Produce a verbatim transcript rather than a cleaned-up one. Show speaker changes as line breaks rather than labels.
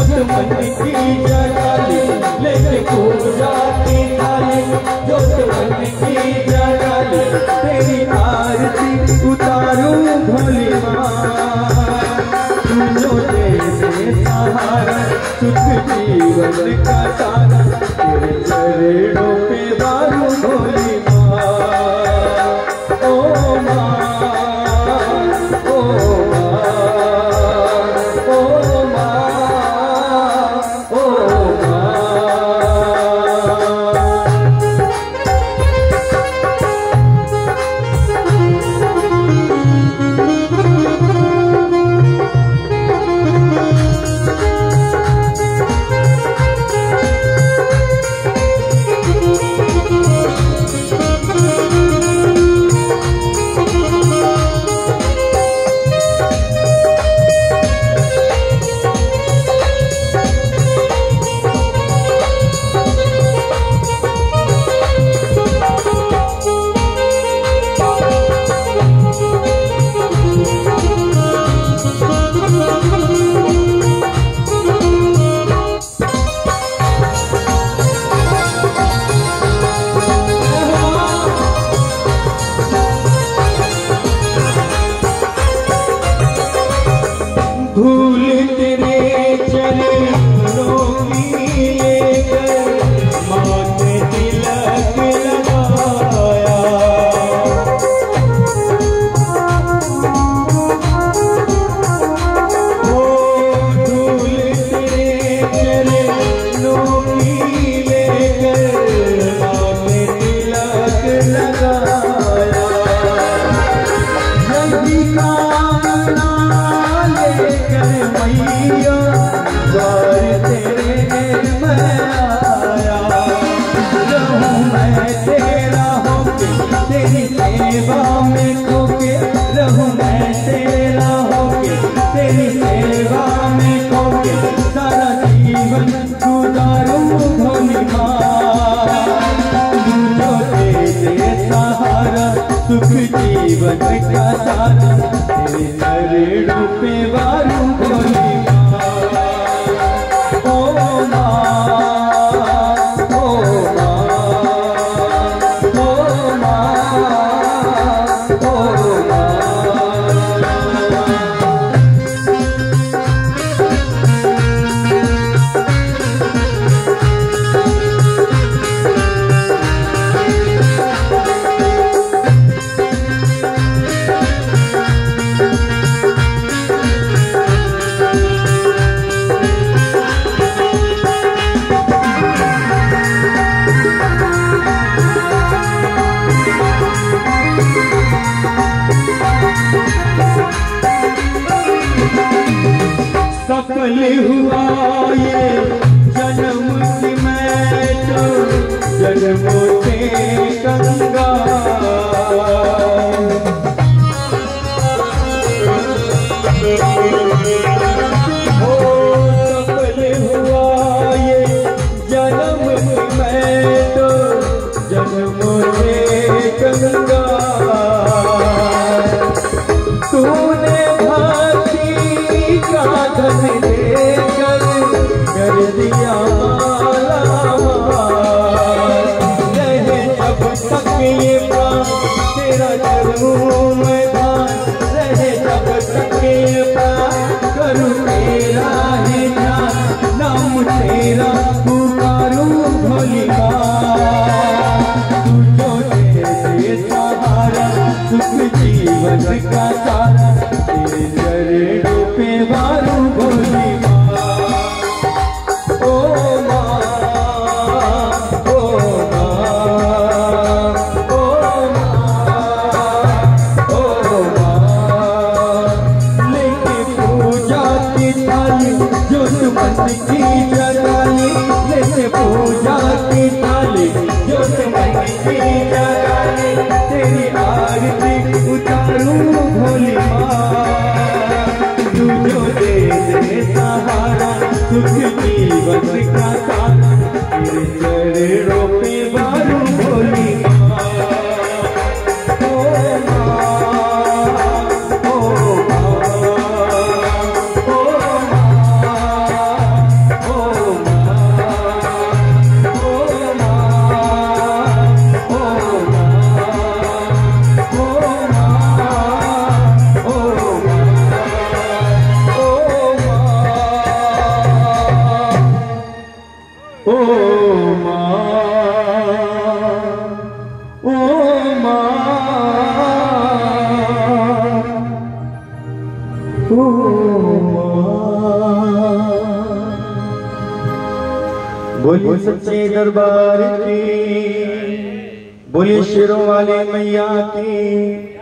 जो मन की जगाली लेके पूजा की थाली, जो मन की जगाली तेरी आरती उतारूं भोली माँ। तू जो दे दे सहारा सुख जीवन का तारा, तेरे चरणों पे वारूं भोली माँ। ओ माँ, ओ माँ, ओ माँ, ओ माँ। धूल तेरे चरणों की लेकर माथे तिलक लगाया, ओ धूल तेरे चरणों की लेकर माथे तिलक लगाया। जल्दी कामना मैया द्वार तेरे मैं आया, रहूं मैं तेरा होके तेरी सेवा में खोके, रहूं मैं तेरा होके तेरी सेवा में खोके, सारा जीवन गुजारूं भोली माँ। तू जो दे दे सहारा सुख जीवन का सारा, तेरे चरणों पे वारूं भोली माँ। ओ माँ, ओ माँ, ओ माँ, ओ माँ। सफल हुआ ये जन्म की मैं तो जन्मों से गंगा, ओ सफल हुआ ये जन्म की मैं तो जन्मों से गंगा। तूने भाती का धन देकर कर दिया माला माल, रहे जब तक ये प्राण तेरा करूं मैं दान, रहे जब तक ये प्राण करूं तेरा ही ध्यान, नाम तेरा पुकारूं भोली माँ। तू जो दे दे सहारा सुख जीवन का सारा, तेरे चरणों पे वारूं भोली माँ। ओ माँ, ओ माँ, ओ माँ, ओ माँ। लेके पूजा की थाली जो मन की जगाली, लेके पूजा की थाली जो मन की जगाली, तेरी आरती उतारूं भोली माँ। तू जो दे दे सहारा सुख जीवन का सारा, तेरे चरणों पे वारूं भोली माँ। ओ माँ, ओ माँ, ओ माँ, बोलिए सच्चे दरबार की, बोलिए शेरों वाले मैया की।